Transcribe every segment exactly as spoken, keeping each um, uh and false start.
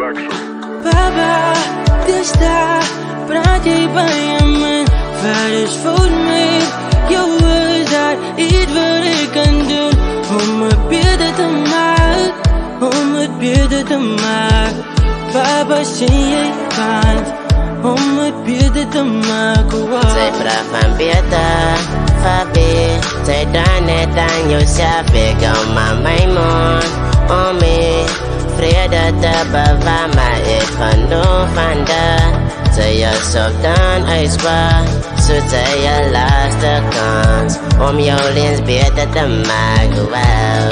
Baba, dis daar, praat jy by my? Wat is fout met jou? Is daar iets wat ek kan doen om het beter te maak? Om het beter te maak. Baba, sien jy kans om het beter te maak? Sy vraag van beter, Fabi. Sy dan net aan jouself, ek hou maar my mond om me. Vrede te bewaar, maar ek genoeg van dat. Sy jouself dan uitspar, soet sy jou laaste kans om jou lens beter te maak. Wow.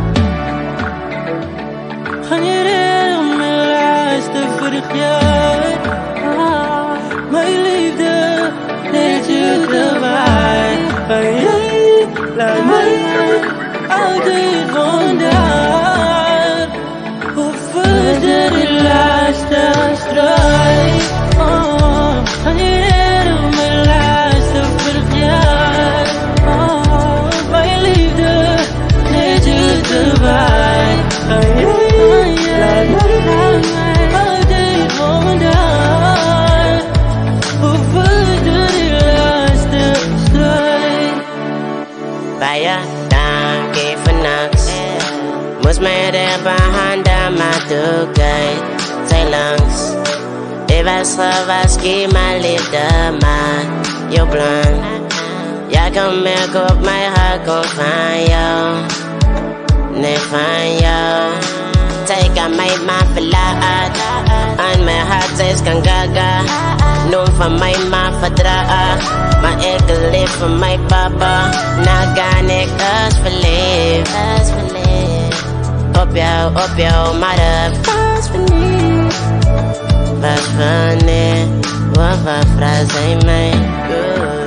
Gaan jy red om my laaste vorig jaar? Ah, my liefde, net jy te waai. Van jy, laat my altyd wonder. Hoe verder die laaste strooi? Oh, gaan jy red om my laaste vorig jaar? Oh, my liefde, net jy te waai. Van jy, laat my altyd wonder. Hoe verder die laaste strooi? Baie dankie vir niks. Moes my rebe hande maar toekyk. Sy langs. Dit was gewaskie my liefde, maar jou blond. Jy kan merk op my hart kom van jou. Nee, van jou. Take aan my man verlaat. Aan my hart is kan gaga. Noem van my man verdraag. Maar ek leef van my papa. Nou gaan ek as verleef. Op jou, op jou, maar dat was vernieuwd. Was vernieuwd, wat wat vraag zijn mij?